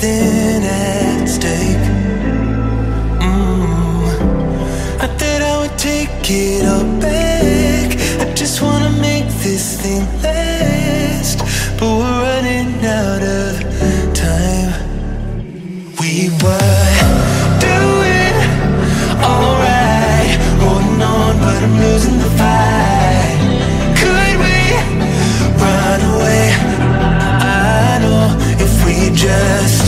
something at stake. I thought I would take it all back. I just wanna make this thing last, but we're running out of time. We were doing alright, holding on, but I'm losing the fight. Could we run away? I know if we just